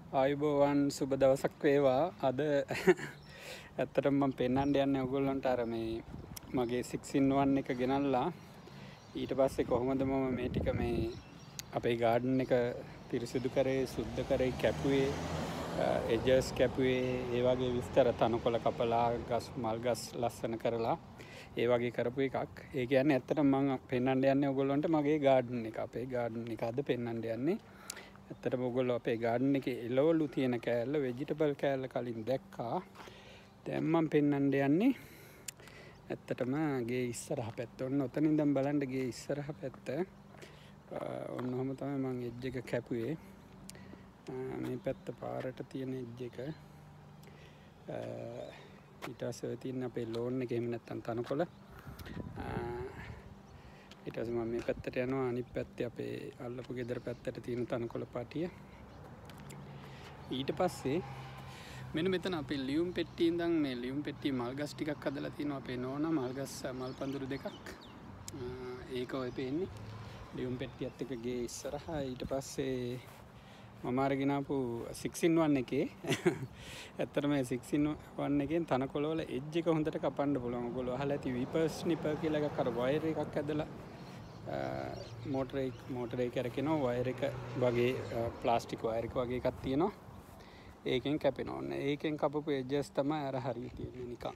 ආයුබෝවන් සුබ දවසක් වේවා. අද ඇත්තටම මම පෙන්වන්න යන්නේ ඔයගොල්ලන්ට අර මේ මගේ 6-in-1 එක ගෙනල්ලා ඊට පස්සේ කොහොමද මම මේ ටික මේ අපේ ගාඩන් එක පිරිසිදු කරේ, සුද්ධ කරේ, කැපුවේ, එජස් කැපුවේ, ඒ වගේ විස්තර තනකොළ කපලා, ගස් මල් ගස් ලස්සන කරලා ඒ වගේ කරපු එකක්. ඒ කියන්නේ ඇත්තටම මම පෙන්වන්න යන්නේ ඔයගොල්ලන්ට මගේ ගාඩන් එක. අපේ ගාඩන් එක අද පෙන්වන්න යන්නේ. ඇත්තටම ඔයගොල්ලෝ අපේ ගාඩන් එකේ එළවලු තියෙන කෑල්ල, වෙජිටබල් කෑල්ල කලින් දැක්කා. දැන් මම පෙන්වන්න යන්නේ ඇත්තටම ගේ ඉස්සරහ පැත්ත. ඔන්න ඔතන ඉඳන් බලන්න ගේ ඉස්සරහ පැත්ත. ඔන්න ඔහම තමයි මම එජ් එක කැපුවේ. මේ පැත්ත පාරට තියෙන එජ් එක. ඊට පස්සේ තියෙන අපේ ලෝන් එක එහෙම නැත්තම් තනකොළ. ඊට පස්සේ මම මේ පැත්තට යනවා. අනිත් පැත්තේ අපේ අල්ලපු ගෙදර පැත්තට තියෙන තනකොළ පාටිය. ඊට පස්සේ මෙන්න මෙතන අපේ ලියුම් පෙට්ටිය ඉඳන් මේ ලියුම් පෙට්ටිය මල් ගස් ටිකක් හදලා තිනවා අපේ නෝනා. මල් ගස් මල් පඳුරු දෙකක්. ඒක ඔය පේන්නේ ලියුම් පෙට්ටියත් එක්ක ගේ ඉස්සරහා. ඊට පස්සේ මම අරගෙන ආපු 6-in-1 එකේ ඇත්තටම මේ 6-in-1 එකෙන් තනකොළ වල එජ් එක හොඳට කපන්න පුළුවන්. ඔයගොල්ලෝ අහලා ඇති විපර් ස්නිපර් කියලා එකක් අර වයර් එකක් ඇදලා මෝටර එක කරකිනවා. වයර් එක වගේ ප්ලාස්ටික් වයර් එක වගේ එකක් තියෙනවා. ඒකෙන් කැපෙනවා. ඔන්න ඒකෙන් කපපු එජ්ස් තමයි අර හරිය තියෙන්නේ නිකන්.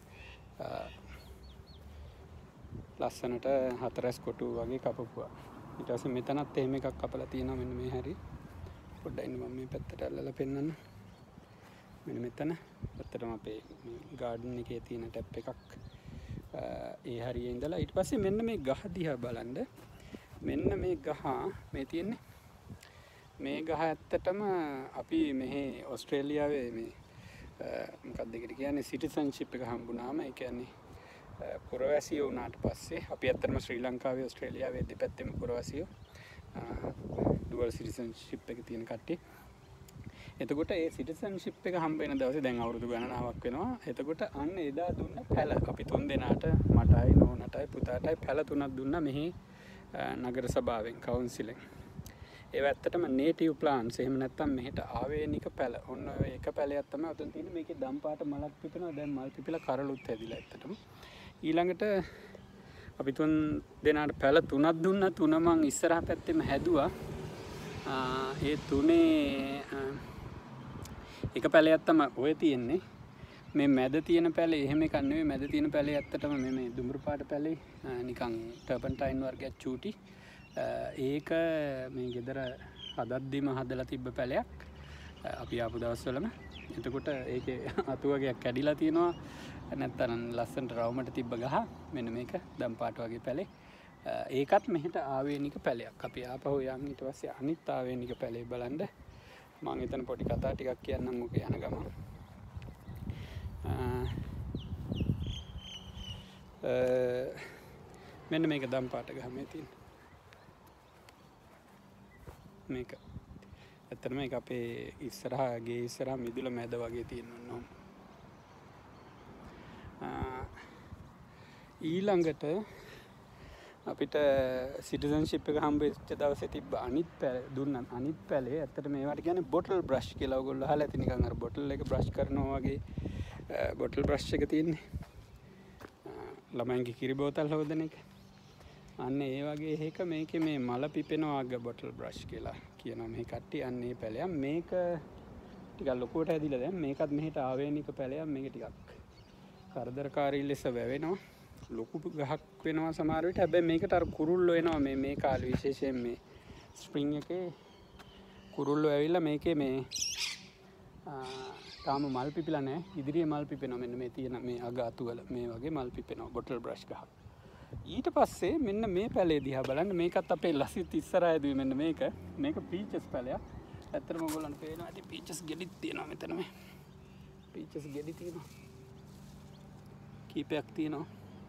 ලස්සනට හතරස් කොටු වගේ කපපුවා. ඊට පස්සේ මෙතනත් එහෙම එකක් කපලා තියෙනවා. මෙන්න මේ හැරි. පොඩ්ඩක් ඉන්න මම මේ පැත්තට අල්ලලා පෙන්නන්න. මෙන්න මෙතන ඇත්තටම අපේ ගාඩන් එකේ තියෙන ටැප් එකක්. ඒ හරියේ ඉඳලා ඊට පස්සේ මෙන්න මේ ගහ දිහා බලන්න. මෙන්න මේ ගහ මේ තියෙන්නේ. මේ ගහ ඇත්තටම අපි මෙහි ඕස්ට්‍රේලියාවේ මේ මොකක්ද ඒකට කියන්නේ සිටිසන්ෂිප් එක හම්බුනාම ඒ කියන්නේ පුරවැසියෝ වුණාට පස්සේ අපි ඇත්තටම ශ්‍රී ලංකාවේ ඕස්ට්‍රේලියාවේ දෙපැත්තෙම පුරවැසියෝ ඩුවල් සිටිසන්ෂිප් එක තියෙන කට්ටිය. එතකොට ඒ සිටිසන්ෂිප් එක හම්බ වෙන දවසේ දැන් අවුරුදු ගණනාවක් වෙනවා. එතකොට අන්න එදා දුන්න පැල අපි 3 දෙනාට මටයි නෝනටයි පුතාටයි පැල 3ක් දුන්නා මෙහි නගර සභාවෙන් කවුන්සිලෙන්. ඒව ඇත්තටම නේටිව් ප්ලාන්ට්ස්. එහෙම නැත්නම් මෙහෙට ආවේනික පැල. ඔන්න ඔය එක පැලයක් තමයි උතන තියෙන්නේ. මේකේ දම් පාට මලක් පිපෙනවා. දැන් මල් පිපිලා කරලුත් හැදිලා ඇත්තටම. ඊළඟට අපි 3 දෙනාට පැල 3ක් දුන්නා. 3 මං ඉස්සරහ පැත්තෙම හැදුවා. ඒ 3 එක පැලයක් තමයි ඔය තියෙන්නේ. මේ මැද තියෙන පැලේ එහෙම එකක් නෙවෙයි. මැද තියෙන පැලේ ඇත්තටම මේ දුඹුරු පාට පැලේ නිකන් ටර්පන්ටයින් වර්ගයක් චූටි. ඒක මේ ගෙදර හදද්දිම හදලා තිබ්බ පැලයක්. අපි ආපු දවස්වලම. එතකොට ඒකේ අතු වගේක් කැඩිලා තියෙනවා. නැත්තම් ලස්සනට රවුමට තිබ්බ ගහ. මෙන්න මේක දම් පාට වගේ පැලේ. ඒකත් මෙහෙට ආවේනික පැලයක්. අපි ආපහු යන් ඊට පස්සේ අනිත් ආවේනික පැලේ බලන්න. මම එතන පොඩි කතා ටිකක් කියන්නම් ඔක යන ගමන්. මෙන්න මේක දම් පාට ගහ මේ තියෙන. මේක ඇත්තටම මේක අපේ ඉස්සරහා ගේ ඉස්සරහා මිදුල මැද වගේ තියෙනවා. ඊළඟට අපිට සිටිසන්ෂිප් එක හම්බ වෙච්ච දවසේ තිබ්බ අනිත් පැලේ ඇත්තට මේවට කියන්නේ බොටල් බ්‍රෂ් කියලා. ඔයගොල්ලෝ අහලා ඇති නිකන් අර බොටල් එක බ්‍රෂ් කරනවා වගේ බොටල් බ්‍රෂ් එක තියෙන්නේ. ළමයින්ගේ කිරි බෝතල් හොදන එක. අන්න ඒ වගේ එකක මේකේ මේ මල පිපෙනවා අග බොටල් බ්‍රෂ් කියලා කියනවා මේ කට්ටිය. අන්න ඒ පැලයක්. මේක ටිකක් ලොකුවට හැදිලා දැන් මේකත් මෙහෙට ආවේනික පැලයක්. මේක ටිකක් කරදරකාරී ලෙස වැවෙනවා. ලොකු ගහක් වෙනවා සමහර විට. හැබැයි මේකට අර කුරුල්ලෝ එනවා මේ කාලේ විශේෂයෙන් මේ ස්ප්‍රින්ග් එකේ කුරුල්ලෝ ඇවිල්ලා මේකේ මේ තාම මල් පිපිලා නැහැ. ඉදිරියේ මල් පිපෙනවා. මෙන්න මේ තියෙන මේ අග අතුවල මේ වගේ මල් පිපෙනවා බොටල් බ්‍රෂ් ගහක්. ඊට පස්සේ මෙන්න මේ පැලේ දිහා බලන්න. මේකත් අපේ ලසිත් ඉස්සරහා ඇදුවේ. මෙන්න මේක පීචස් පැලයක්. ඇත්තටම ඔයගොල්ලන්ට පේනවා ඇති පීචස් ගෙඩිත් තියෙනවා මෙතන මේ. පීචස් ගෙඩි තියෙනවා. කීපයක් තියෙනවා.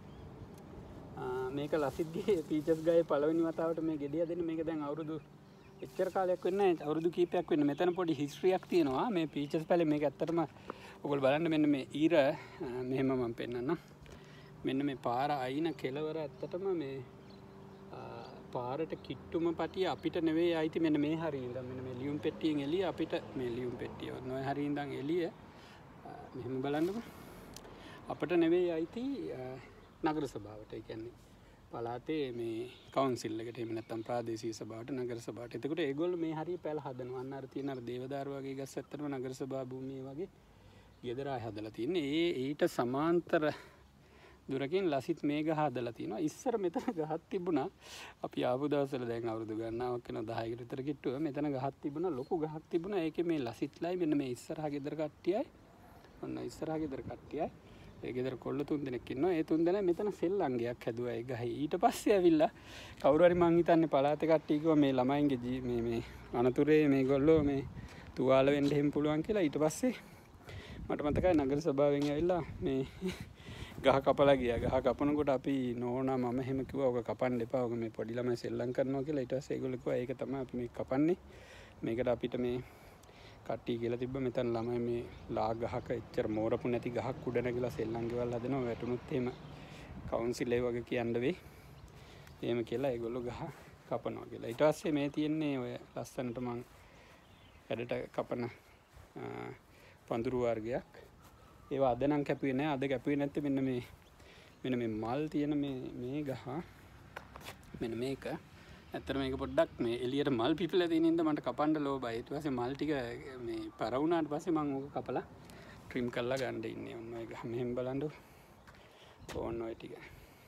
මේක ලසිත්ගේ පීචස් ගායේ පළවෙනි වතාවට මේ ගෙඩිය දෙන්නේ. මේක දැන් අවුරුදු එච්චර කාලයක් වෙන්නේ නැහැ. අවුරුදු කීපයක් වෙන්නේ. මෙතන පොඩි හිස්ටරියක් තියෙනවා මේ පීචස් පැලේ. මේක ඇත්තටම ඔයගොල්ලෝ බලන්න මෙන්න මේ ඊර මෙහෙම මම පෙන්නන්නම්. මෙන්න මේ පාර අයින කෙලවර ඇත්තටම මේ පාරට කිට්ටුම පටිය අපිට නෙවෙයි අයිති මෙන්න මේ හරිය ඉඳන් මෙන්න මේ ලියුම් පෙට්ටියෙන් එළිය අපිට මේ ලියුම් පෙට්ටිය ඔන්න ඔය හරිය ඉඳන් එළිය මෙහෙම බලන්නකෝ අපිට නෙවෙයි අයිති නගර සභාවට. ඒ කියන්නේ පළාතේ මේ කවුන්සිල් එකට එහෙම නැත්නම් ප්‍රාදේශීය සභාවට නගර සභාවට. එතකොට ඒගොල්ලෝ මේ හරිය පැල හදනවා. අන්න අර තියෙන අර දේවදාරු වගේ ගස් ඇත්තටම නගර සභා භූමිය වගේ ගෙදර ආය හදලා තින්නේ. ඊට සමාන්තර දුරකින් ලසිත් මේ ගහ හදලා තිනවා. ඉස්සර මෙතන ගහක් තිබුණා. අපි ආපු දවස්වල දැන් අවුරුදු ගණනාවක් වෙන 10කට විතර කිට්ටුව මෙතන ගහක් තිබුණා. ලොකු ගහක් තිබුණා. ඒකේ මේ ලසිත්ලයි මෙන්න මේ ඉස්සරහා ගෙදර කට්ටියයි. ඔන්න ඉස්සරහා ගෙදර කට්ටියයි. ඒ ගෙදර කොල්ල 3 දෙනෙක් ඉන්නවා. ඒ 3 දෙනා මෙතන සෙල්ලංගයක් හැදුවා ඒ ගහේ. ඊට පස්සේ ඇවිල්ලා කවුරු හරි මං හිතන්නේ පළාතේ කට්ටිය කිව්වා මේ ළමයින්ගේ මේ අනතුරේ මේගොල්ලෝ මේ තුවාල වෙන්න එහෙම පුළුවන් කියලා. ඊට පස්සේ මට මතකයි නගර සභාවෙන් ඇවිල්ලා මේ ගහ කපලා ගියා. ගහ කපනකොට අපි නෝනා මම එහෙම කිව්වා ඔක කපන්න එපා. ඔක මේ පොඩි ළමයි සෙල්ලම් කරනවා කියලා. ඊට පස්සේ ඒගොල්ලෝ කිව්වා ඒක තමයි අපි මේ කපන්නේ. මේකට අපිට මේ කට්ටිය කියලා තිබ්බ මෙතන ළමයි මේ ලා ගහක එච්චර මෝරපු නැති ගහක් උඩ නැගිලා සෙල්ලම් ගෙවල් හදනවා. වැටුනොත් එහෙම කවුන්සිල් ඒ වගේ කියන්න වෙයි. එහෙම කියලා ඒගොල්ලෝ ගහ කපනවා කියලා. ඊට පස්සේ මේ තියෙන්නේ ඔය ලස්සනට මං හැඩට කපන පඳුරු වර්ගයක්. ඒවා අද නම් කැපුවේ නැහැ. අද කැපුවේ නැත්තේ මෙන්න මේ මල් තියෙන මේ ගහ. මෙන්න මේක. ඇත්තට මේක පොඩ්ඩක් මේ එළියට මල් පිපිලා තියෙන ඉඳ මට කපන්න ලෝභයි. ඊට පස්සේ මල් ටික මේ පර වුණාට පස්සේ මම ඕක කපලා ට්‍රිම් කරලා ගන්න ඉන්නේ. ඔන්න ඔය ගහ මෙහෙම බලන්න. ඕන්න ඔය ටික.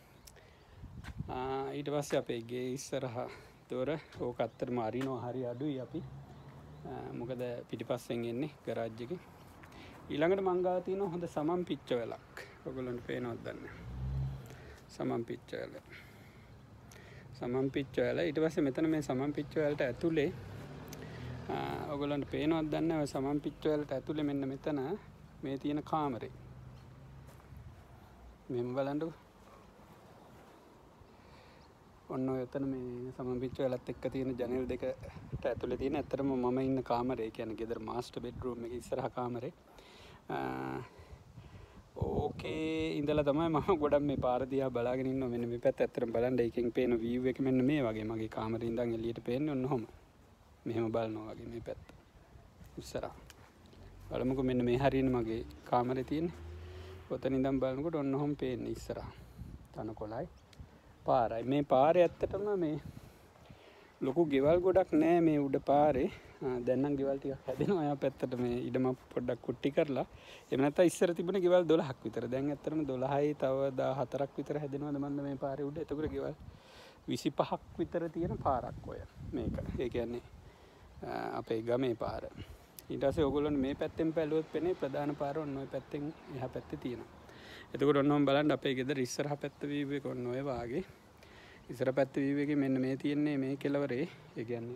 ඊට පස්සේ අපේ ගේ ඉස්සරහා දොර ඕක ඇත්තටම අරිනවා හරි අඩුයි අපි. මොකද පිටිපස්සෙන් එන්නේ ගරාජ් එකේ. ඊළඟට මං ගාව තියෙන හොඳ සමම් පිච්ච වැලක්. ඔයගොල්ලන්ට පේනවද දන්නේ නැහැ. සමම් පිච්ච වැල. සමම් පිච්ච වැල. ඊට පස්සේ මෙතන මේ සමම් පිච්ච වැලට ඇතුලේ ඔයගොල්ලන්ට පේනවද දන්නේ නැහැ. ඔය සමම් පිච්ච වැලට ඇතුලේ මෙන්න මෙතන මේ තියෙන කාමරේ. මෙහෙම බලන්නකෝ. ඔන්න ඔය එතන මේ සමම් පිච්ච වැලත් එක්ක තියෙන ජනෙල් දෙකට ඇතුලේ තියෙන ඇත්තටම මම ඉන්න කාමරේ. ඒ කියන්නේ ගෙදර මාස්ටර් බෙඩ්රූම් එකේ ඉස්සරහා කාමරේ. ඕකේ ඉඳලා තමයි මම ගොඩක් මේ පාර දිහා බලාගෙන ඉන්නවා. මෙන්න මේ පැත්ත ඇත්තටම බලන්න එකෙන් පේන view එක මෙන්න මේ වගේ. මගේ කාමරේ ඉඳන් එළියට පේන්නේ ඔන්න ඔහොම. මෙහෙම බලනවා වගේ මේ පැත්ත. ඉස්සරහා. බලමුකෝ මෙන්න මේ හරියනේ මගේ කාමරේ තියෙන්නේ. ඔතන ඉඳන් බලනකොට ඔන්න ඔහොම පේන්නේ ඉස්සරහා. තනකොළයි පාරයි. මේ පාරේ ඇත්තටම මේ ලොකු ගෙවල් ගොඩක් නෑ මේ උඩ පාරේ. දැන් නම් ගෙවල් ටිකක් හැදෙනවා. එයා පැත්තට මේ ඉඩම පොඩ්ඩක් කුට්ටි කරලා. එහෙම නැත්නම් ඉස්සර තිබුණ ගෙවල් 12ක් විතර. දැන් ඇත්තටම 12යි තව 14ක් විතර හැදෙනවද මන්ද මේ පාරේ උඩ. එතකොට ගෙවල් 25ක් විතර තියෙන පාරක් ඔය. මේක. ඒ කියන්නේ අපේ ගමේ පාර. ඊට පස්සේ ඕගොල්ලෝ මේ පැත්තෙන් බැලුවොත් පෙනේ ප්‍රධාන පාර ඔන්න ඔය පැත්තෙන් එහා පැත්තේ තියෙනවා. එතකොට ඔන්නෝම බලන්න අපේ ගෙදර ඉස්සරහා පැත්ත view එක ඔන්න ඔය වාගේ. ඉස්සර පැත්ත view එකේ මෙන්න මේ තියෙන්නේ මේ කෙළවරේ. ඒ කියන්නේ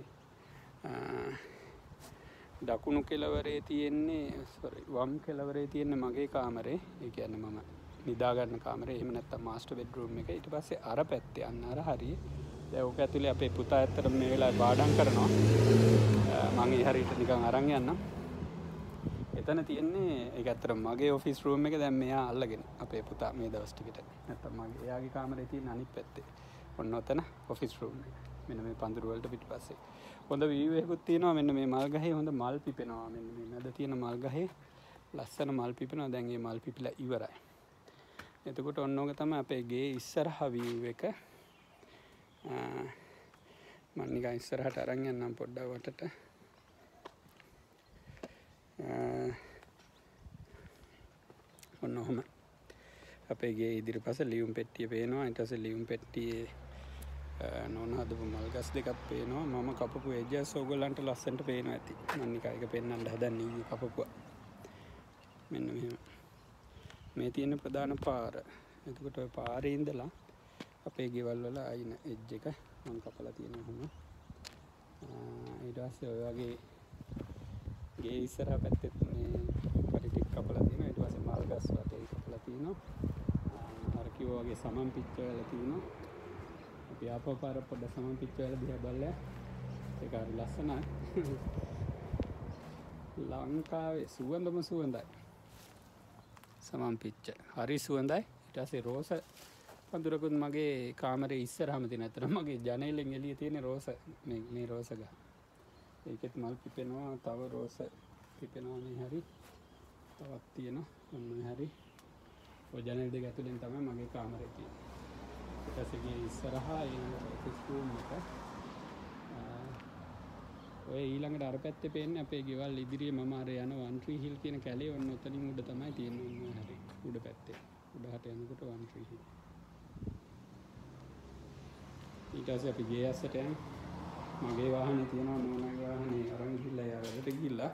දකුණු කෙළවරේ තියෙන්නේ වම් කෙළවරේ තියෙන්නේ මගේ කාමරේ. ඒ කියන්නේ මම නිදා ගන්න කාමරේ. එහෙම නැත්නම් මාස්ටර් බෙඩ්රූම් එක. ඊට පස්සේ අර පැත්තේ අන්න අර හරිය. දැන් ඕක ඇතුලේ අපේ පුතා ඇත්තට මේ වෙලාවේ පාඩම් කරනවා. මම ඒ හරියට නිකන් අරන් යන්නම්. එතන තියෙන්නේ ඒක ඇත්තට මගේ ඔෆිස් රූම් එක දැන් මෙයා අල්ලගෙන අපේ පුතා මේ දවස් ටිකට. නැත්තම් මගේ එයාගේ කාමරේ තියෙන අනිත් පැත්තේ. ඔන්න ඔතන ඔෆිස් රූම් එක. මෙන්න මේ පඳුරු වලට පිටිපස්සේ. හොඳ view එකකුත් තියෙනවා. මෙන්න මේ මල් ගහේ හොඳ මල් පිපෙනවා. මෙන්න මේ මැද තියෙන මල් ගහේ ලස්සන මල් පිපෙනවා. දැන් මේ මල් පිපිලා ඉවරයි. එතකොට ඔන්න ඔක තමයි අපේ ගේ ඉස්සරහා view එක. මම නිකන් ඉස්සරහට අරන් යන්නම් පොඩ්ඩක් වටට. ඔන්න ඔහම අපේ ගේ ඉදිරිපස ලියුම් පෙට්ටිය පේනවා. ඊට පස්සේ ලියුම් පෙට්ටියේ නෝන හදපු මල් ගස් දෙකක් පේනවා. මම කපපු එජස් ඕගොල්ලන්ට ලස්සනට පේනවා ඇති. මම නිකන් එක පෙන්නන්න හදන්නේ ඊයේ කපපුවා. මෙන්න මෙහෙම. මේ තියෙන ප්‍රධාන පාර. එතකොට ඔය පාරේ ඉඳලා අපේ ගෙවල් වල අයින එජ් එක මම කපලා තියෙනවා ඔහොම. ඊට පස්සේ ඔය වගේ ගේ ඉස්සරහා පැත්තේ මේ පරි ටික කපලා තියෙනවා. ඊට පස්සේ මල් ගස් වටේ කපලා තියෙනවා. අර කිව්වා වගේ සමන් පිච්ච වල තියෙනවා. අපි ආපහු පාර පොඩ්ඩක් සමන් පිච්ච වල දිහා බලලා ඒක හරි ලස්සනයි. ලංකාවේ සුවඳයි. සමන් පිච්ච හරි සුවඳයි. ඊට පස්සේ රෝස පඳුරකුත් මගේ කාමරේ ඉස්සරහම තියෙන. අතන මගේ ජනේලෙන් එළිය තියෙන රෝස මේ රෝස ගහ. ඒකෙත් මල් පිපෙනවා. තව රෝස පිපෙනවා මේ හැරි. තවත් තියෙනවා. ඔන්න හැරි. ඔය ජනේල දෙක ඇතුලෙන් තමයි මගේ කාමරේ තියෙන්නේ. ඊට පස්සේ ඉස්සරහා ඊළඟට ස්කූල් එක. ඔය ඊළඟට අර පැත්තේ පේන්නේ අපේ ගෙවල් ඉදිරියේ මම අර යන වන් ට්‍රී හිල් කියන කැලේ ඔන්න ඔතනින් උඩ තමයි තියෙන්නේ. ඔන්න හැරි. උඩ පැත්තේ. උඩහට යනකොට වන් ට්‍රී හිල්. ඊට පස්සේ අපි ගේ ඇස්සට යන්නේ. මගේ වාහනේ තියෙනවා නෝනාගේ වාහනේ අරන් ගිහිල්ලා යාවලට ගිහිල්ලා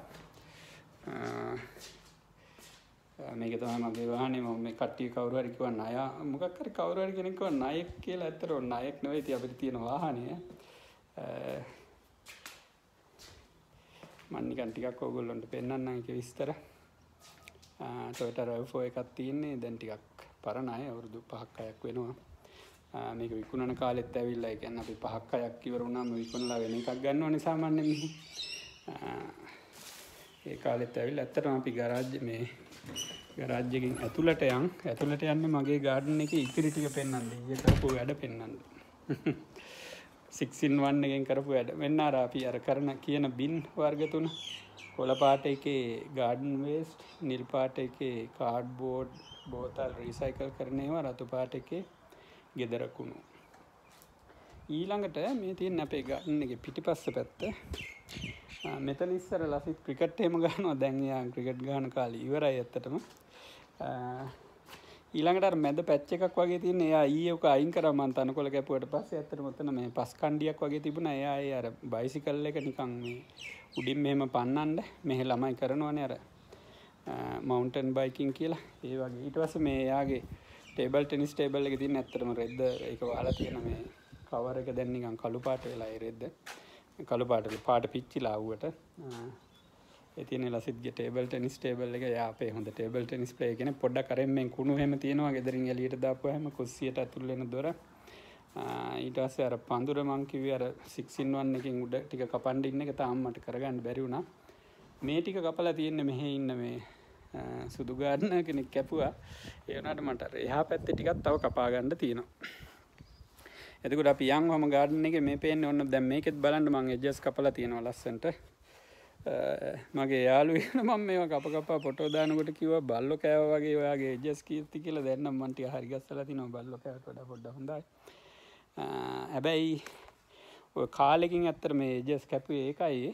මේක තමයි මගේ වාහනේ. මම මේ කට්ටිය කවුරු හරි කිව්වා ණය මොකක් හරි කවුරු හරි කෙනෙක් කිව්වා ණයෙක් කියලා. ඇත්තටම ණයෙක් නෙවෙයි. ඉතින් අපිට තියෙන වාහනේ මම නිකන් ටිකක් ඕගොල්ලන්ට පෙන්නන්නම් ඒකේ විස්තර. Toyota RAV4 එකක් තියෙන්නේ. දැන් ටිකක් පරණයි. අවුරුදු 5ක් 6ක් වෙනවා. මේක විකුණන කාලෙත් ඇවිල්ලා. ඒ කියන්නේ අපි 5ක් 6ක් ඉවර වුණාම විකුණලා වෙන එකක් ගන්නවනේ සාමාන්‍යයෙන් මෙහි. ඒ කාලෙත් ඇවිල්ලා ඇත්තටම අපි ගරාජ් එකකින් ඇතුළට යන්නේ මගේ ගාඩන් එකේ ඉතිරි ටික පෙන්වන්න. ඊයේ කරපු වැඩ පෙන්වන්න. 6-in-1 එකෙන් කරපු වැඩ. මෙන්න අර අපි අර කරන කියන බින් වර්ග තුන. කොළ පාට එකේ ගාඩන් වේස්ට්, නිල් පාට එකේ කාඩ්බෝඩ් බෝතල් රීසයිකල් කරන ඒවා, රතු පාට එකේ ගෙදර කුණු. ඊළඟට මේ තියෙන අපේ ගාඩන් එකේ පිටිපස්ස පැත්ත. මෙතන ඉස්සර ලසිත් ක්‍රිකට් එහෙම ගහනවා. දැන් යා ක්‍රිකට් ගහන කාලේ ඉවරයි ඇත්තටම. ඊළඟට අර මැද පැච් එකක් වගේ තියෙන. එයා ඊයේ ඔක අයින් කරා මම තනකොළ කැපුවට පස්සේ. ඇත්තටම ඔතන මේ පස් කණ්ඩියක් වගේ තිබුණා. එයා ඒ අර බයිසිකල් එක නිකන් මේ උඩින් මෙහෙම පන්නන්න මෙහෙ ළමයි කරනවනේ අර මවුන්ටන් බයිකින් කියලා. ඒ වගේ. ඊට පස්සේ මේ එයාගේ ටේබල් ටෙනිස් ටේබල් එකේ තියෙන ඇත්තටම රෙද්ද ඒක වහලා තියෙන මේ කවර් එක දැන් නිකන් කළු පාට වෙලා ඒ රෙද්ද. කළු පාට පිච්චිලා ආවුවට. ඒ තියෙන ලසිත්ගේ ටේබල් ටෙනිස් ටේබල් එක. යා අපේ හොඳ ටේබල් ටෙනිස් ප්ලේයර් කෙනෙක්. පොඩ්ඩක් අරෙන් මෙන් කුණු හැම තියෙනවා. ගෙදරින් එළියට දාපුවාම කුස්සියට ඇතුල් වෙන දොර. ඊට පස්සේ අර පඳුර මං කිව්වේ අර 6-in-1 එකෙන් උඩ ටික කපන්න ඉන්න එක තාම මට කරගන්න බැරි වුණා. මේ ටික කපලා තියෙන්නේ මෙහෙ ඉන්න මේ සුදු ගාඩනර් කෙනෙක් කැපුවා. ඒ වුණාට මට අර එහා පැත්තේ ටිකක් තව කපා ගන්න තියෙනවා. එතකොට අපි යන්වම ගාඩන් එකේ මේ පේන්නේ ඔන්න දැන් මේකෙත් බලන්න මම එජස් කපලා තියෙනවා ලස්සන්ට. මගේ යාළුවෙක් මම මේවා කපා ෆොටෝ දානකොට කිව්වා බල්ලෝ කෑවා වගේ ඔයාගේ එජස් කීර්ති කියලා. දැන් නම් මම ටික හරි ගස්සලා තිනවා. බල්ලෝ කෑවට වඩා පොඩ්ඩක් හොඳයි. හැබැයි ඔය කාලෙකින් ඇත්තට මේ එජස් කැපුවේ ඒකයි.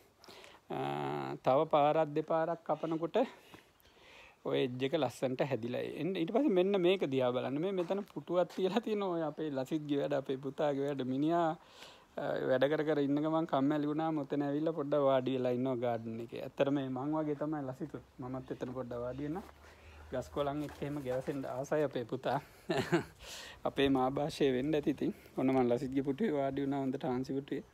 තව පාරක් දෙපාරක් කපනකොට ඔය එජ් එක ලස්සන්ට හැදිලා එන්න. ඊට පස්සේ මෙන්න මේක දිහා බලන්න. මේ මෙතන පුටුවක් තියලා තියෙනවා. ඔය අපේ ලසිත්ගේ වැඩ, අපේ පුතාගේ වැඩ. මිනිහා වැඩ කර ඉන්න ගමන් කම්මැලි වුණාම ඔතන ඇවිල්ලා පොඩ්ඩක් වාඩි වෙලා ඉන්නවා ගාඩන් එකේ. ඇත්තට මේ මං වගේ තමයි ලසිතුත්. මමත් එතන පොඩ්ඩක් වාඩි වෙනවා. ගස් කොළන් එක්ක එහෙම ගැවසෙන්න ආසයි අපේ පුතා. අපේ මාභාෂය වෙන්න ඇති ඉතින්. ඔන්න මං ලසිත්ගේ පුටුවේ වාඩි වුණා. හොඳට හාන්සි පුටුවේ.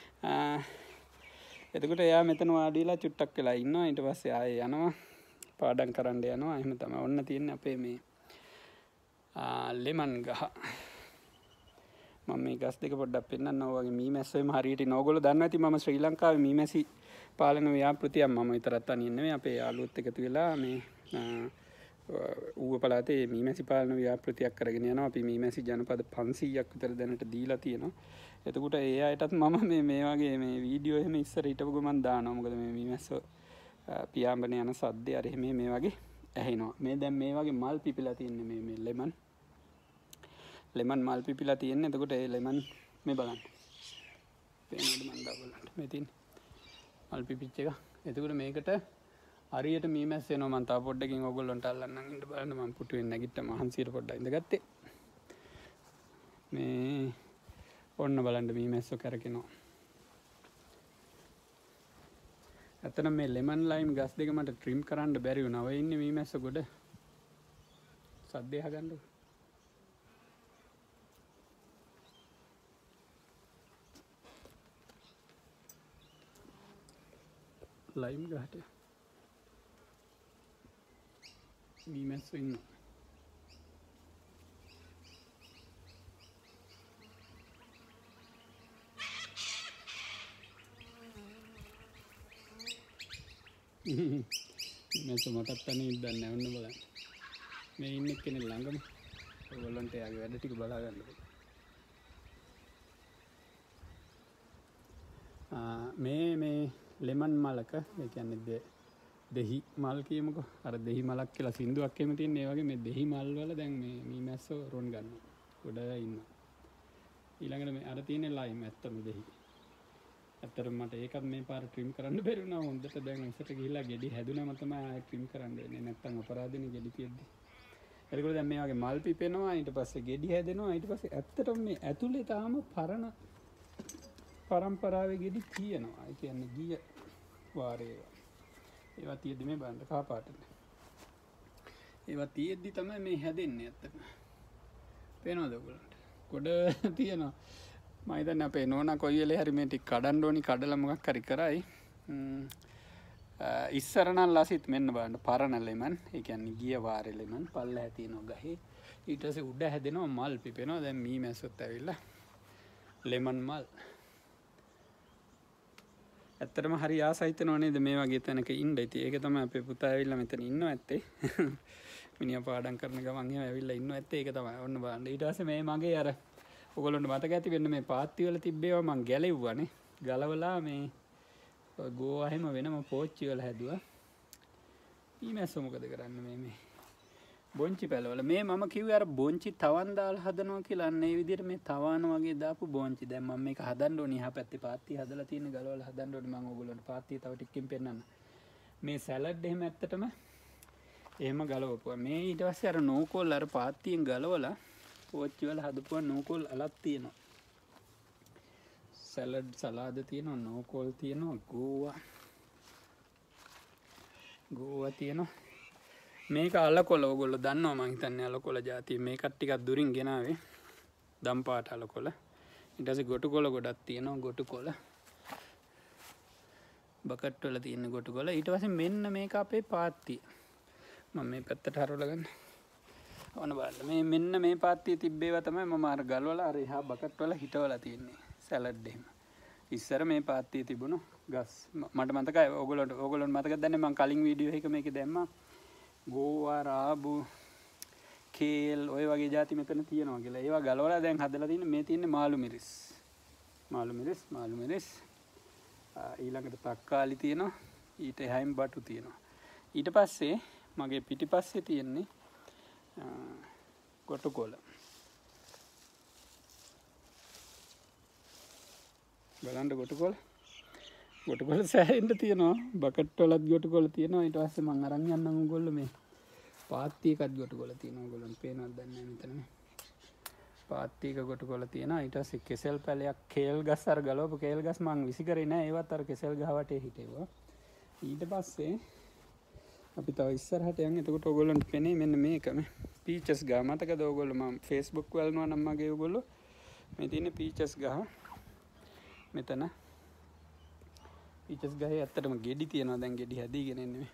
එතකොට එයා මෙතන වාඩි වෙලා චුට්ටක් වෙලා ඉන්නවා. ඊට පස්සේ ආයේ යනවා. පාඩම් කරන්න යනවා. එහෙම තමයි. ඔන්න තියෙන්නේ අපේ මේ ලෙමන් ගහ. මම මේ ගස් දෙක පොඩ්ඩක් පෙන්නන්න. ඔය වගේ මීමැස්සෝ එම හරියට ඉන්න. ඕගොල්ලෝ දන්නවා ඇති මම ශ්‍රී ලංකාවේ මීමැසි පාලන ව්‍යාපෘතියක් මම විතරක් තනියෙන් නෙමෙයි අපේ යාළුවොත් එකතු වෙලා මේ ඌව පළාතේ මීමැසි පාලන ව්‍යාපෘතියක් කරගෙන යනවා. අපි මීමැසි ජනපද 500ක් විතර දැනට දීලා තියෙනවා. එතකොට ඒ අයටත් මම මේ වගේ මේ වීඩියෝ එහෙම ඉස්සර හිටපු ගමන් දානවා. මොකද මේ මීමැස්සෝ පියාඹන යන සද්දේ අර එහෙම මේ වගේ ඇහෙනවා. මේ දැන් මේ වගේ මල් පිපිලා තියෙන්නේ මේ ලෙමන් මල් පිපිලා තියෙන්නේ. එතකොට ඒ ලෙමන් මේ බලන්න. පේනවද මන් දා බලන්න. මේ තියෙන්නේ මල් පිපිච්ච එක. එතකොට මේකට හරියට මීමැස්ස එනවා. මම තව පොඩ්ඩකින් ඕගොල්ලන්ට අල්ලන්නම් ඉන්න බලන්න. මම පුටුවෙන් නැගිට්ටා මහන්සියට පොඩ්ඩක් ඉඳගත්තේ. මේ ඔන්න බලන්න මීමැස්සෝ කරකිනවා. ඇත්තටම මේ ලෙමන් ලයිම් ගස් දෙක මට ට්‍රිම් කරන්න බැරි වුණා. ඔය ඉන්නේ මීමැස්ස ගොඩ. සද්දේ හදන්න. ලයිම් ගහට මීමැස්සෝ ඉන්නවා. මීමැස්සෝ මටත් තනියෙන් ඉඳන් නැහැ. ඔන්න බලන්න. මේ ඉන්නේ කෙනෙක් ළඟම. ඔයගොල්ලන්ට යාගේ වැඩ ටික බලා ගන්න. මේ ලෙමන් මලක ඒ කියන්නේ දෙහි මල් කියමුකෝ. අර දෙහි මලක් කියලා සින්දුවක් එමෙ තියෙන ඒ වගේ මේ දෙහි මල් වල දැන් මේ මීමැස්සෝ රොන් ගන්නවා. ගොඩ ඉන්නවා. ඊළඟට මේ අර තියෙන ලයිම් ඇත්තම දෙහි. ඇත්තටම මට ඒකත් මේ පාර ට්‍රිම් කරන්න බැරි වුණා. හොඳට දැන් ඉස්සට ගිහිල්ලා ගෙඩි හැදුනම තමයි ආයෙ ට්‍රිම් කරන්න වෙන්නේ. නැත්තම් අපරාධෙනේ ගෙඩි තියෙද්දි. එතකොට දැන් මේ වගේ මල් පිපෙනවා. ඊට පස්සේ ගෙඩි හැදෙනවා. ඊට පස්සේ ඇත්තටම මේ ඇතුලේ තාම පරණ පරම්පරාවේ ගෙඩි තියෙනවා. ඒ කියන්නේ ගිය වාරේ ඒවා තියෙද්දි මේ බලන්න කහ පාටනේ. ඒවා තියෙද්දි තමයි මේ හැදෙන්නේ ඇත්තටම. පේනවද ඔයගොල්ලන්ට? ගොඩ තියෙනවා. මම හිතන්නේ අපේ නෝනා කොයි වෙලේ හරි මේ ටික කඩන්න ඕනි කඩලා මොකක් හරි කරයි. ඉස්සර නම් ලසිත් මෙන්න බලන්න පරණ ලෙමන්. ඒ කියන්නේ ගිය වාරේ ලෙමන් පල්ලෙහා තියෙනවා ගහේ. ඊට පස්සේ උඩ හැදෙනවා මල් පිපෙනවා. දැන් මී මැස්සොත් ඇවිල්ලා ලෙමන් මල්. ඇත්තටම හරි ආසයි හිතෙනව නේද මේ වගේ තැනක ඉන්න. ඉතින් ඒක තමයි අපේ පුතා ඇවිල්ලා මෙතන ඉන්නව ඇත්තේ. මිනිහා පාඩම් කරන ගමන් එහෙම ඇවිල්ලා ඉන්නව ඇත්තේ. ඒක තමයි. ඔන්න බලන්න. ඊට පස්සේ මේ මගේ අර ඔයගොල්ලන්ට මතක ඇති වෙන්න මේ පාත්ති වල තිබ්බේවා මං ගැලෙව්වානේ. ගලවලා මේ ගෝවා හැම වෙනම පෝච්චි වල හැදුවා. ඊමැස්සෝ මොකද කරන්නේ මේ බොන්චි පැලවල මේ මම කිව්වේ අර බොන්චි තවන් දාලා හදනවා කියලා. අන්න ඒ විදිහට මේ තවාන වගේ දාපු බොන්චි. දැන් මම මේක හදන්න ඕනේ. එහා පැත්තේ පාත්ති හදලා තියෙන ගලවලා හදන්න ඕනේ. මම ඔයගොල්ලන්ට පාත්තිය තව ටිකකින් පෙන්නන්න. මේ සැලඩ් එහෙම ඇත්තටම එහෙම ගලවපුවා. මේ ඊට පස්සේ අර නෝකෝල් අර පාත්තියෙන් ගලවලා පෝච්චි වල හදපුවා නෝකෝල් අලක් තියෙනවා. සැලඩ් සලාද තියෙනවා, නෝකෝල් තියෙනවා, ගෝවා තියෙනවා. මේක අලකොල ඔයගොල්ලෝ දන්නවා මං හිතන්නේ අලකොල జాතිය. මේකත් ටිකක් දුරින් ගෙනාවේ. දම් පාට අලකොල. ඊට පස්සේ ගොටුකොල ගොඩක් තියෙනවා ගොටුකොල. බකට් වල තියෙන ගොටුකොල. ඊට පස්සේ මෙන්න මේක අපේ පාත්තිය. මම මේ පැත්තට හරවලා ගන්න. ඔන්න බලන්න මේ මෙන්න මේ පාත්තිය තිබ්බේවා තමයි මම අර ගල්වලා අර එහා බකට් වල හිටවලා තියෙන්නේ සැලඩ් එහෙම. ඉස්සර මේ පාත්තිය තිබුණු ගස් මට මතකයි. ඕගොල්ලන්ට මතකද දන්නේ මම කලින් වීඩියෝ එක මේකේ දැම්මා. ගෝවා රාබු කේල් ඔය වගේ ಜಾති මෙතන තියෙනවා කියලා. ඒවා ගලවලා දැන් හදලා තියෙන්නේ මේ තියෙන්නේ මාළු මිරිස්. ඊළඟට තක්කාලි තියෙනවා. ඊට එහායින් බටු තියෙනවා. ඊට පස්සේ මගේ පිටිපස්සේ තියෙන්නේ ගොටුකොල. බලන්න ගොටුකොල සෑහෙන්න තියෙනවා. බකට් වලත් ගොටුකොල තියෙනවා. ඊට පස්සේ මම අරන් යන්නම් ඔයගොල්ලෝ මේ පාත්ති එකත් ගොටුකොල තියෙනවා. ඔයගොල්ලන්ට පේනවද දන්නේ නැහැ මෙතන. පාත්ති එක ගොටුකොල තියෙනවා. ඊට පස්සේ කෙසෙල් පැලයක් කේල් ගස් අර ගලවපු කේල් ගස් මම විසි කරේ නෑ. ඒවත් අර කෙසෙල් ගහ වටේ හිටේවා. ඊට පස්සේ අපි තව ඉස්සරහට යන්. එතකොට ඔයගොල්ලන්ට පෙනේ මෙන්න මේකම පීචස් ගහ. මතකද ඔයගොල්ලෝ මම Facebook වලනවා නම් මගේ ඔයගොල්ලෝ මේ තියෙන පීචස් ගහ මෙතන. පීචස් ගහේ ඇත්තටම ගෙඩි තියෙනවා. දැන් ගෙඩි හැදීගෙන එන්නේ.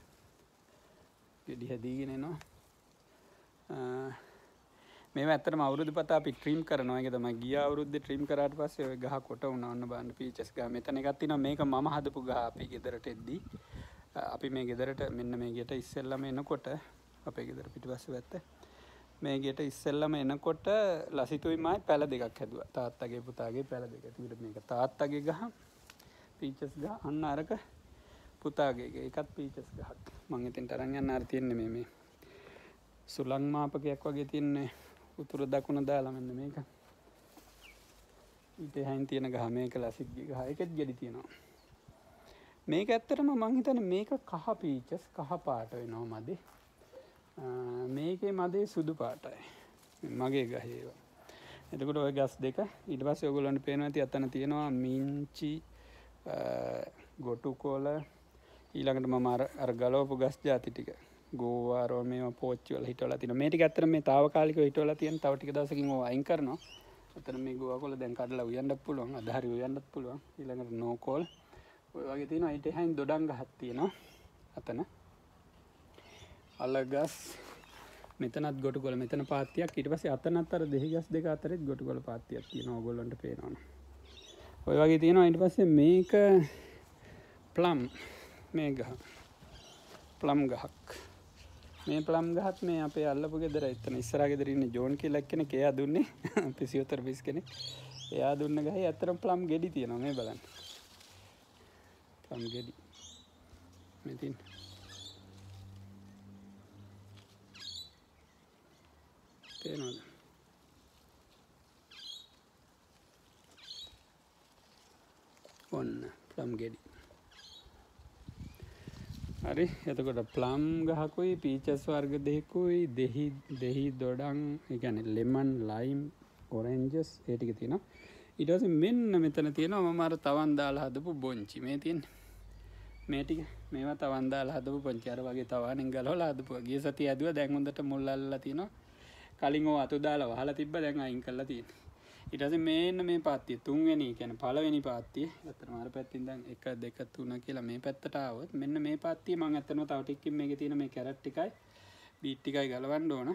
මේවා ඇත්තටම අවුරුදු පතා අපි ට්‍රිම් කරනවා. ඒක තමයි ගිය අවුරුද්දේ ට්‍රිම් කරාට පස්සේ ওই ගහ කොට වුණා. ඔන්න බලන්න පීචස් ගහ. මෙතන එකක් තියෙනවා. මේක මම හදපු ගහ අපි ගෙදරට එද්දී. අපි මේ ගෙදරට මෙන්න මේ ගෙට ඉස්සෙල්ලාම එනකොට අපේ ගෙදර පිටිපස්සේ වැත්ත මේ ගෙට ඉස්සෙල්ලාම එනකොට ලසිතුයි මායි පැල දෙකක් හැදුවා. තාත්තගේ පුතාගේ පැල දෙක. ඒකට මේක තාත්තගේ ගහ පීචස් ගහ. අන්න අරක පුතාගේ ඒකත් පීචස් ගහක්. මම එතෙන්ට අරන් යන්න ආර තියන්නේ මේ සුලං මාපකයක් වගේ තියන්නේ උතුරු දකුණ දාලා මෙන්න මේක. ඊට එහායින් තියෙන ගහ මේක ලසිත්ගේ ගහ. ඒකෙත් ගෙඩි තියෙනවා. මේක ඇත්තටම මං හිතන්නේ මේක කහ පීචස් කහ පාට වෙනවා මදේ. මේකේ මදේ සුදු පාටයි. මගේ ගහේ ඒවා. එතකොට ওই ගස් දෙක ඊට පස්සේ ඔයගොල්ලන්ට පේනවා ඇති අතන තියෙනවා මිංචි ගොටුකොල ඊළඟට මම අර ගලවපු ගස් ಜಾති ටික ගෝවා රෝමේව පෝච්චි වල හිටවලා තියෙනවා. මේ ටික ඇත්තටම මේ తాවකාලිකව හිටවලා තියෙන. තව ටික දවසකින් ඕවා අයින් කරනවා. අතන මේ ගෝවා කොල දැන් කඩලා උයන්නත් පුළුවන්. අද හරි උයන්නත් පුළුවන්. ඊළඟට නෝකෝල් ඔය වගේ තියෙනවා. ඊට එහායින් දොඩම් ගහක් තියෙනවා. අතන අලගස් මෙතනත් ගොටුකොල මෙතන පාත්තියක්. ඊට පස්සේ අතනත් අර දෙහි ගස් දෙක අතරෙත් ගොටුකොල පාත්තියක් තියෙනවා. ඕගොල්ලන්ට පේනවනේ. ඔය වගේ තියෙනවා. ඊට පස්සේ මේක ප්ලම් මේ ගහ ප්ලම් ගහක්. මේ ප්ලම් ගහත් මේ අපේ අල්ලපු ගෙදර එතන ඉස්සරහා ගෙදර ඉන්නේ ජෝන් කියලා එක්කෙනෙක් එයා දුන්නේ ෆිසියෝതെරපිස් කෙනෙක්. එයා දුන්න ගහේ ඇත්තටම ප්ලම් ගෙඩි තියෙනවා මේ බලන්න. ප්ලම් ගෙඩි. මේ තියෙන. තේනවද? ඔන්න ප්ලම් ගෙඩි. හරි එතකොට ප්ලම් ගහකුයි පීචස් වර්ග දෙකකුයි දෙහි දොඩම් ඒ කියන්නේ ලෙමන් ලයිම් ඔරෙන්ජස් ඒ ටික තියෙනවා. ඊට පස්සේ මෙන්න මෙතන තියෙනවා මම අර තවන් දාලා හදපු බොන්චි මේ තියෙන්නේ. මේ ටික මේවා තවන් දාලා හදපු බොන්චි අර වගේ තවනෙන් ගලවලා හදපුවා. ගිය සතිය ඇදුවා දැන් හොඳට මුල් අල්ලලා තිනවා. කලින් ඔය අතු දාලා වහලා තිබ්බා දැන් අයින් කරලා තියෙනවා. ඊට පස්සේ මේන්න මේ පාත්තිය තුන්වෙනි කියන්නේ පළවෙනි පාත්තිය. ඇත්තටම අර පැත්තෙන් දැන් 1 2 3 කියලා මේ පැත්තට ආවොත් මෙන්න මේ පාත්තිය මම ඇත්තටම තව ටිකකින් මේකේ තියෙන මේ කැරට් ටිකයි බීට් ටිකයි ගලවන්න ඕන.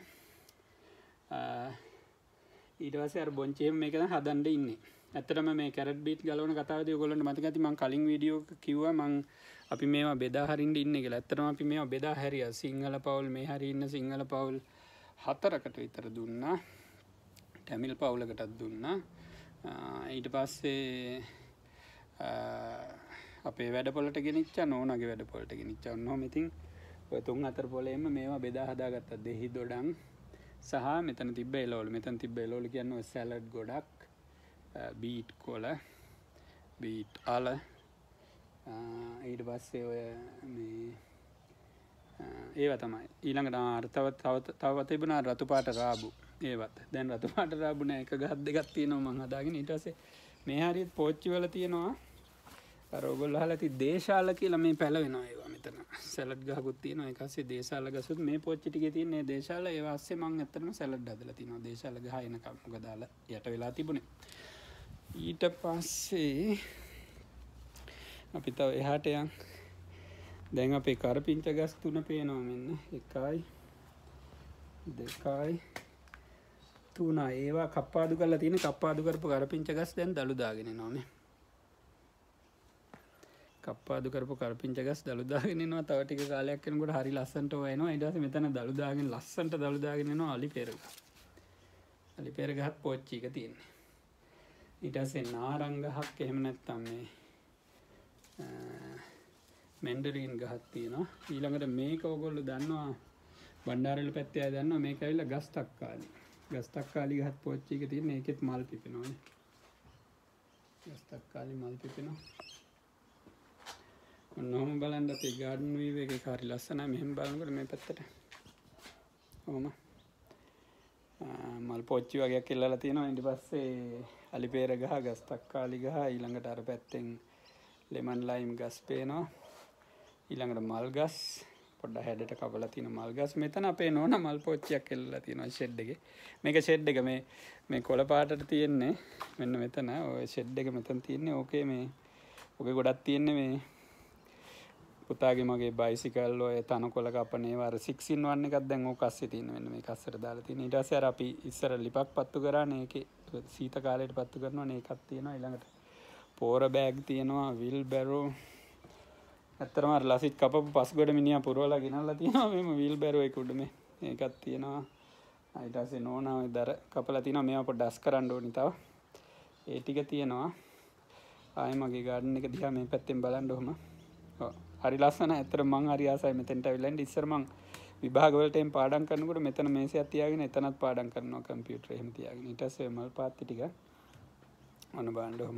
ඊට පස්සේ අර බොන්චේම මේක දැන් හදන්න ඉන්නේ. ඇත්තටම මේ කැරට් බීට් ගලවන කතාවේදී ඔයගොල්ලන්ට මතක ඇති මම කලින් වීඩියෝ එක කිව්වා මම අපි මේවා බෙදා හරින්න ඉන්නේ කියලා. ඇත්තටම අපි මේවා බෙදා හැරියා. සිංහල පවුල් මේ හරි ඉන්න සිංහල පවුල් 4කට විතර දුන්නා. ටැමිල් පවුලකටත් දුන්නා. ඊට පස්සේ අපේ වැඩපොළට ගෙනිච්චා නෝනාගේ වැඩපොළට ගෙනිච්චා. ඔන්නෝම ඉතින් ඔය 3-4 පොලේම මේවා බෙදා හදාගත්තා. දෙහි දොඩම් සහ මෙතන තිබ්බ එළවලු. මෙතන තිබ්බ එළවලු කියන්නේ ඔය සැලඩ් ගොඩක්, බීට් කොළ, බීට් අල, ඊට පස්සේ ඔය මේ ඒවා තමයි. ඊළඟට තව තිබුණා රතු පාට රාබු. ඒවත්. දැන් රතු පාට රාබු නෑ. එක ගහක් දෙකක් තියෙනවා මං හදාගෙන. ඊට පස්සේ මේ හරියට පෝච්චි වල තියෙනවා. අර ඔයගොල්ලෝ අහලා තියෙ දේශාල කියලා මේ පැලවෙනවා ඒවා මෙතන. සැලඩ් ගහකුත් තියෙනවා. ඒක ASCII දේශාල ගසුත් මේ පෝච්චි ටිකේ තියෙන මේ දේශාල ඒවා ASCII මං ඇත්තටම සැලඩ් හදලා තිනවා. දේශාල ගහ එනකම් මොකද දාලා යට වෙලා තිබුණේ. ඊට පස්සේ අපි තව එහාට යන්. දැන් අපේ කරපිංච ගස් 3 පේනවා මෙන්න 1යි 2යි 3යි. ඒවා කප්පාදු කරලා තියෙන කප්පාදු කරපු කරපිංච ගස් දැන් දළු දාගෙන එනවානේ. කප්පාදු කරපු කරපිංච ගස් දළු දාගෙන එනවා. තව ටික කාලයක් යනකොට හරි ලස්සනට ඔය එනවා. ඊට පස්සේ මෙතන දළු දාගෙන ලස්සනට දළු දාගෙන එනවා අලි පෙර ගහ. අලි පෙර ගහත් පෝච්චි එක තියෙන්නේ. ඊට පස්සේ නාරංග ගහක් එහෙම නැත්නම් මේ මැන්ඩරින් ගහක් තියෙනවා. ඊළඟට මේක ඔයගොල්ලෝ දන්නවා බණ්ඩාරවල පැත්තේ අය දන්නවා මේක ඇවිල්ලා ගස් තක්කාලි. ගස් තක්කාලි ගහත් පෝච්චි එක තියෙන ඒකෙත් මල් පිපෙනවානේ. ගස් තක්කාලි මල් පිපෙනවා. ඔන්නෝම බලන්න අපේ ගාඩන් වීව් එකේ හරි ලස්සනයි. මෙහෙම බලනකොට මේ පැත්තට. ඔහොම. මල් පෝච්චි වගේක් එල්ලලා තියෙනවා. ඊට පස්සේ අලිපේර ගහ, ගස් තක්කාලි ගහ, ඊළඟට අර පැත්තෙන් ලෙමන් ලයිම් ගස් පේනවා. ඊළඟට මල් ගස් පොඩ්ඩක් හැඩට කපලා තියෙන මල් ගස්. මෙතන අපේ නෝනා මල් පෝච්චියක් එල්ලලා තියෙනවා ෂෙඩ් එකේ. මේක ෂෙඩ් එක මේ කොළ පාටට තියෙන්නේ මෙන්න මෙතන. ඔය ෂෙඩ් එක මෙතන තියෙන්නේ. ඕකේ මේ ඔගේ ගොඩක් තියෙන්නේ මේ පුතාගේ මගේ බයිසිකල් ඔය තනකොළ කපන ඒවා අර 6-in-1 එකක් දැන් ඕක අස්සේ තියෙන මෙන්න මේක අස්සට දාලා තියෙන. ඊට පස්සේ අර අපි ඉස්සර ලිපක් පත්තු කරානේ ඒකේ සීත කාලයට පත්තු කරනවානේ ඒකක් තියෙනවා. ඊළඟට පෝර බෑග් තියෙනවා, විල් බැරෝ. ඇත්තටම අර ලසිත් කපපු පස්ගොඩ මිනිහා පුරවලා ගෙනල්ලා තියෙනවා මෙම විල් බැරෝ එක උඩ මේ. ඒකක් තියෙනවා. ඊට පස්සේ නෝනා ඔය දර කපලා තියෙනවා. මේවා පොඩ්ඩක් අස් කරන්න ඕනි තව. ඒ ටික තියෙනවා. ආයේ මගේ ගාඩන් එක දිහා මේ පැත්තෙන් බලන්න ඔහම. ඔව්. හරි ලස්සනයි. ඇත්තට මං හරි ආසයි මෙතෙන්ට අවිල්ලා ඉන්න. ඉස්සර මං විභාග වලට එම් පාඩම් කරනකොට මෙතන මේසයක් තියාගෙන එතනත් පාඩම් කරනවා කම්පියුටර් එහෙම තියාගෙන. ඊට පස්සේ මල් පාත්ති ටික අන බලන්න ඔහම.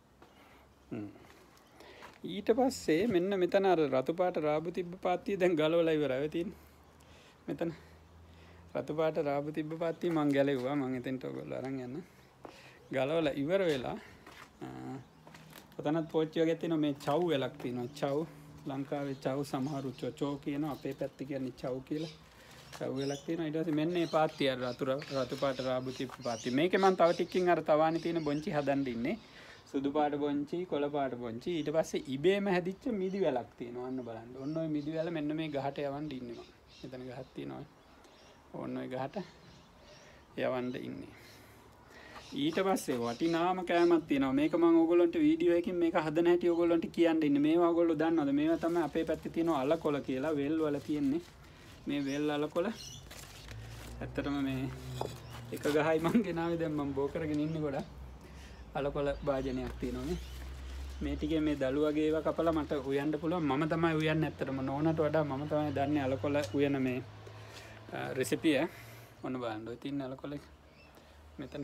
ඊට පස්සේ මෙන්න මෙතන අර රතු පාට රාබු තිබ්බ පාත්තිය දැන් ගලවලා ඉවරයි. ඔය තියෙන්නේ. මෙතන රතු පාට රාබු තිබ්බ පාත්තිය මං ගැලෙව්වා. මං එතෙන්ට ඔයගොල්ලෝ අරන් යන්න. ගලවලා ඉවර වෙලා ඔතනත් පෝච්චි වගේ තියෙනවා. මේ චව් වෙලක් තියෙනවා. චව් ලංකාවේ චව් සමහරු චොචෝ කියනවා. අපේ පැත්තේ කියන්නේ චව් කියලා. චව් වෙලක් තියෙනවා. ඊට පස්සේ මෙන්න මේ පාත්තිය අර රතු පාට රාබු තිබ්බ පාත්තිය. මේකේ මං තව ටිකකින් අර තවානි තියෙන බොන්චි හදන්න ඉන්නේ. සුදු පාට බොන්චි, කොළ පාට බොන්චි. ඊට පස්සේ ඉබේම හැදිච්ච මිදි වැලක් තියෙනවා. අන්න බලන්න. ඔන්න ඔය මිදි වැල මෙන්න මේ ගහට යවන්න ඉන්නේ මම. මෙතන ගහක් තියෙනවා. ඔන්න ඔය ගහට යවන්න ඉන්නේ. ඊට පස්සේ වටිනාම කෑමක් තියෙනවා. මේක මම ඕගොල්ලන්ට වීඩියෝ එකකින් මේක හදන හැටි ඕගොල්ලන්ට කියන්න ඉන්නේ. මේවා ඕගොල්ලෝ දන්නවද? මේවා තමයි අපේ පැත්තේ තියෙන අලකොළ කියලා වෙල් වල තියෙන්නේ. මේ වෙල් අලකොල ඇත්තටම මේ එක ගහයි මං ගෙනාවේ දැන් මම බෝ කරගෙන ඉන්නේ ගොඩක් අලකොල භාජනයක් තියෙනවානේ මේ ටිකේ මේ දළු වගේ ඒවා කපලා මට උයන්න පුළුවන් මම තමයි උයන්නේ ඇත්තටම නෝනට වඩා මම තමයි දන්නේ අලකොල උයන මේ රෙසිපිය ඔන්න බලන්න ඔය තියෙන අලකොල මෙතන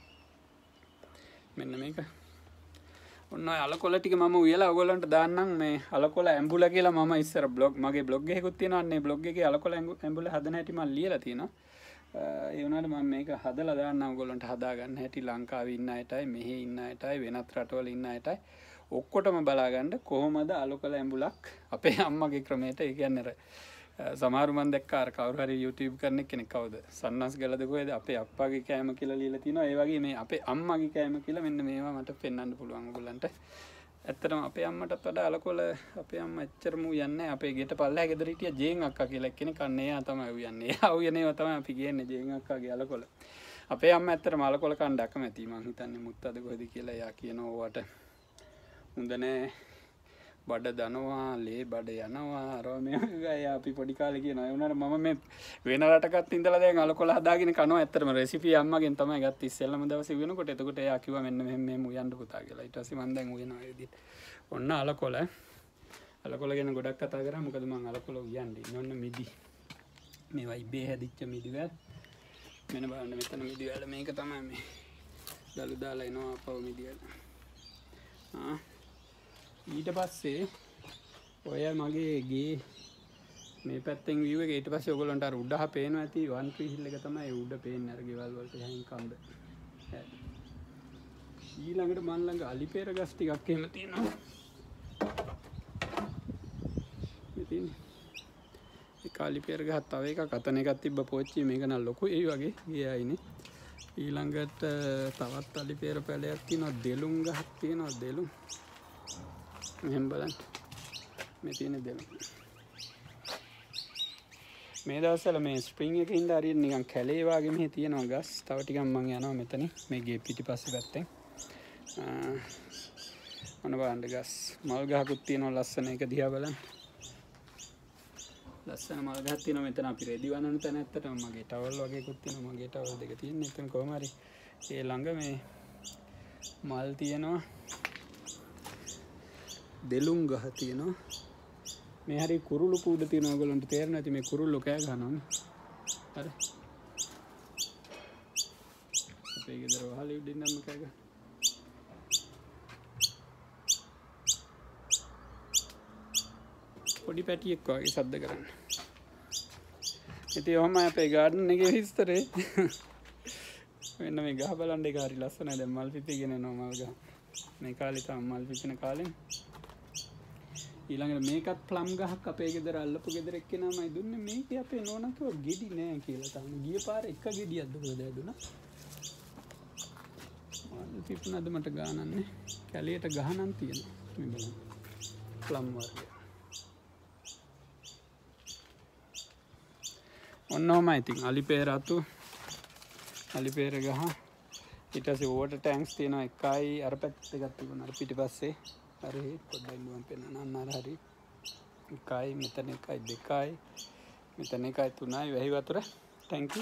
මෙන්න මේක ඔන්න ඔය අලකොල ටික මම උයලා ඔයගොල්ලන්ට දාන්නම් මේ අලකොල ඇඹුල කියලා මම ඉස්සර මගේ බ්ලොග් එකකුත් තියෙනවා අන්නේ බ්ලොග් එකේ අලකොල ඇඹුල හදන හැටි මම ලියලා තියෙනවා ඒ වුණාට මම මේක හදලා දාන්නම් ඔයගොල්ලන්ට හදා ගන්න හැටි ලංකාවේ ඉන්න අයටයි මෙහි ඉන්න අයටයි වෙනත් රටවල ඉන්න අයටයි ඔක්කොටම බලා ගන්න කොහොමද අලකොල ඇඹුලක් අපේ අම්මගේ ක්‍රමයට ඒ කියන්නේ සමහරු මන් දැක්කා අර කවුරු හරි YouTube කරන කෙනෙක් කවුද සන්නස් ගලද කොහෙද අපේ අප්පාගේ කෑම කියලා ලියලා තිනවා ඒ වගේ මේ අපේ අම්මගේ කෑම කියලා මෙන්න මේවා මට පෙන්වන්න පුළුවන් ඔයගොල්ලන්ට ඇත්තටම අපේ අම්මටත් වඩා අලකොල අපේ අම්මා එච්චරම උයන්නේ අපේ ගෙට පල්ලෙහා ගෙදර හිටිය ජේන් අක්කා කියලා එක්කෙනෙක් අන්නේ එයා තමයි උයන්නේ එයා උයනේවා තමයි අපි කියන්නේ ජේන් අක්කාගේ අලකොල අපේ අම්මා ඇත්තටම අලකොල කන්න අකමැති මං හිතන්නේ මුත්තද කොහෙද කියලා එයා කියනවා ඔයාට හොඳ නෑ බඩ දනවා ලේ බඩ යනවා අරව මේ අපි පොඩි කාලේ කියනවා ඒ වුණාට මම මේ වෙන රටකත් ඉඳලා දැන් අලකොල හදාගෙන කනවා ඇත්තටම රෙසිපි අම්මගෙන් තමයි ගත්තේ ඉස්සෙල්ලම දවසේ වෙනකොට එතකොට එයා කිව්වා මෙන්න මෙහෙම උයන්න පුතා කියලා ඊට පස්සේ මම දැන් උයනවා ඒ විදිහට ඔන්න අලකොල ගැන ගොඩක් කතා කරා මොකද මම අලකොල උයන්නේ ඔන්න මිදි මේවා ඉබේ හැදිච්ච මිදි වල මෙන්න බලන්න මෙතන මිදි වල මේක තමයි මේ දලු දාලා එනවා අපව මිදි වල ඊට පස්සේ ඔය මගේ ගේ මේ පැත්තෙන් view එක ඊට පස්සේ ඔයගොල්ලන්ට අර උඩහ පේනවා ඇති 1 tree hill එක තමයි උඩ පේන්නේ අර ගෙවල් වලට යහින් කන්ද ඊළඟට මන් ළඟ අලිපේර ගස් ටිකක් එහෙම තියෙනවා ඉතින් ඒ අලිපේර ගහ තව එකක් අතන එකක් තිබ්බ පෝච්චි මේක නම් ලොකු ඒ වගේ ගියයිනේ ඊළඟට තවත් අලිපේර පැලයක් තියෙනවා දෙලුම් ගහක් තියෙනවා දෙලුම් මෙහෙම බලන්න මේ තියෙන දෙලුම් මේ දවස්වල මේ ස්ප්‍රින්ග් එකේ ඉඳලා හරියට නිකන් කැලේ වගේ මෙහි තියෙනවා ගස් තව ටිකක් මම යනවා මෙතනින් මේ ගේ පිටිපස්සේ පැත්තෙන් මොන බලන්න ගස් මල් ගහකුත් තියෙනවා ලස්සන එක දිහා බලන්න ලස්සන මල් ගහක් තියෙනවා මෙතන අපි රෙදි වනන තැන ඇත්තටම මගේ ටවල් වගේකුත් තියෙනවා මගේ ටවල් දෙක තියෙන්නේ එතන කොහම හරි ඒ ළඟ මේ මල් තියෙනවා දෙලුම් ගහ තියෙනවා මේ හරි කුරුළු කූඩ තියෙනවා ඔයගොල්ලන්ට තේරෙනවා ඇති මේ කුරුල්ලෝ කෑ ගහනවානේ හරි අපේ ගෙදර වහලේ උඩින් නම් කෑ ගහ පොඩි පැටියෙක් වගේ ශබ්ද කරන්නේ ඉතින් ඔහම අපේ ගාඩන් එකේ විස්තරේ මෙන්න මේ ගහ බලන්න ඒක හරි ලස්සනයි දැන් මල් පිපිගෙන එනවා මල් ගහ මේ කාලේ තමයි මල් පිපෙන කාලේ ඊළඟට මේකත් ප්ලම් ගහක් අපේ ගෙදර අල්ලපු ගෙදර එක්කෙනාමයි දුන්නේ මේකේ අපේ නෝනා කිව්වා ගෙඩි නෑ කියලා තමයි ගිය පාර එක ගෙඩියක්ද කොහෙද දුනා මල් පිපුණාද මට ගානන්නේ කැලියට ගහනන් තියෙනවා මේ බලන්න ප්ලම් වර්ගය ඔන්නෝමයි ඉතින් අලිපේර අතු අලිපේර ගහ ඊට පස්සේ වෝටර් ටැන්ක්ස් තියෙනවා එකයි අර පැත්තට එකක් තිබුණා අර පිටිපස්සේ අර පොඩ්ඩක් මම පෙන්නන්න අර හරි එකයි මෙතන එකයි දෙකයි මෙතන එකයි තුනයි වැහි වතුර ටැංකි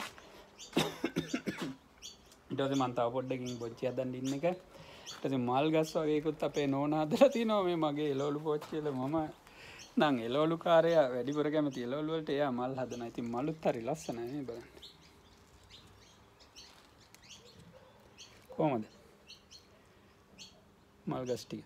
ඊට පස්සේ මම තව පොඩ්ඩකින් බොච්චි හදන්න ඉන්න එක ඊට පස්සේ මල් ගස් වගේකුත් අපේ නෝනා හදලා තිනවා මේ මගේ එළවලු පොච්චි වල මම නම් එළවලු කාර්යය වැඩිපුර කැමති එළවලු වලට එයා මල් හදනවා ඉතින් මලුත් හරි ලස්සනයි මේ බලන්න කොහමද මල් ගස් ටික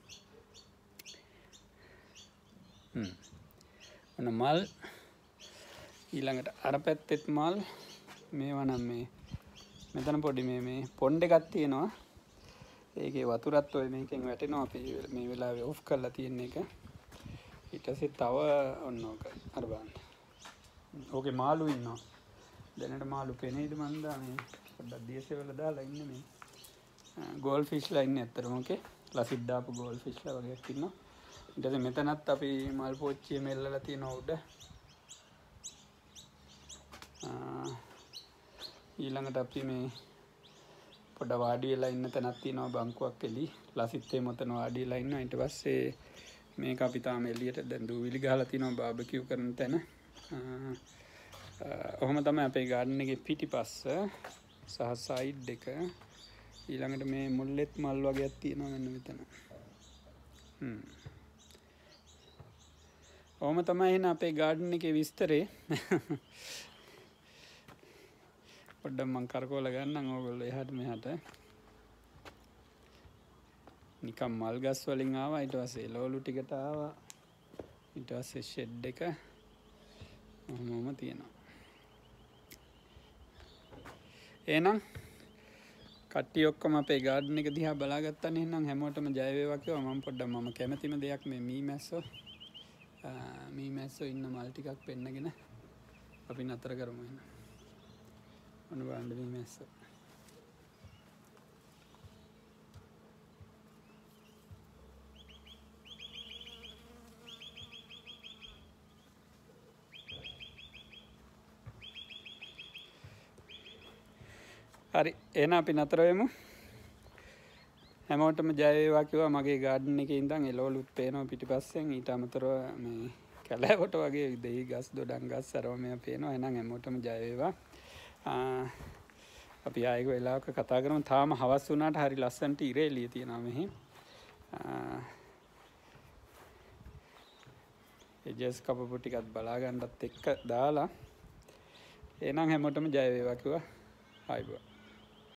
ඔන්න මල් ඊළඟට අර පැත්තෙත් මල් මේවා නම් මේ මෙතන පොඩි මේ පොන්ඩ් එකක් තියෙනවා ඒකේ වතුරත් ඔය මේකෙන් වැටෙනවා අපි මේ වෙලාවේ ඔෆ් කරලා තියෙන එක ඊට පස්සේ තව ඔන්න ඕක අර බලන්න ඕකේ මාළු ඉන්නවා දැනට මාළු පෙනේද මන්ද මේ පොඩ්ඩක් දේශේ වල දාලා ඉන්නේ මේ ගෝල් ෆිෂ්ලා ඉන්නේ ඇත්තටම ඕකේ ලසිත් දාපු ගෝල් ෆිෂ්ලා වගේක් ඉන්නවා ඊට පස්සේ මෙතනත් අපි මල් පෝච්චිය මෙල්ලලා තියෙනවා උඩ ඊළඟට අපි මේ පොඩ වාඩි වෙලා ඉන්න තැනක් තියෙනවා බංකුවක් එලි ලසිත්තේ මොතන වාඩි වෙලා ඉන්නවා ඊට පස්සේ මේක අපි තාම එළියට දැන් දූවිලි ගහලා තියෙනවා බාබකියු කරන තැන ඔහොම තමයි අපේ ගාඩන් එකේ පිටිපස්ස සහ සයිඩ් එක. ඊළඟට මේ මුල්ලෙත් මල් වගේක් තියෙනවා මෙන්න මෙතන. ඔහොම තමයි එහෙනම් අපේ ගාඩන් එකේ විස්තරේ. පොඩ්ඩක් මං කරකවලා ගන්නම් ඕගොල්ලෝ එහාට මෙහාට. නිකම් මල් ගස් වලින් ආවා, ඊට පස්සේ එළවලු ටිකට ආවා, ඊට පස්සේ ෂෙඩ් එක ඔහොමම තියෙනවා. එහෙනම් කට්ටිය ඔක්කොම අපේ ගාඩන් එක දිහා බලාගත්තානේ. එහෙනම් හැමෝටම ජය වේවා කියලා මම පොඩ්ඩක් මම කැමතිම දෙයක් මේ මීමැස්සෝ ඉන්න මල් ටිකක් පෙන්නගෙන අපි නතර කරමු. එහෙනම් ඔන්න බලන්න මීමැස්සෝ. හරි, එහෙනම් අපි නතර වෙමු. හැමෝටම ජය වේවා කිව්වා. මගේ ගාඩන් එකේ ඉඳන් එළවලුත් පේනවා පිටිපස්සෙන්. ඊට අමතරව මේ කැලෑවට වගේ දෙහි ගස් දොඩම් ගස් අරව මේ පේනවා. එහෙනම් හැමෝටම ජය වේවා. අපි ආයෙක වෙලාවක කතා කරමු. තාම හවස් වුණාට හරි ලස්සනට ඉර එළිය තියෙනවා මෙහි. එජස් කපපු ටිකත් බලා ගන්නත් එක්ක දාලා එහෙනම් හැමෝටම ජය වේවා කිව්වා. ආයිබෝන්.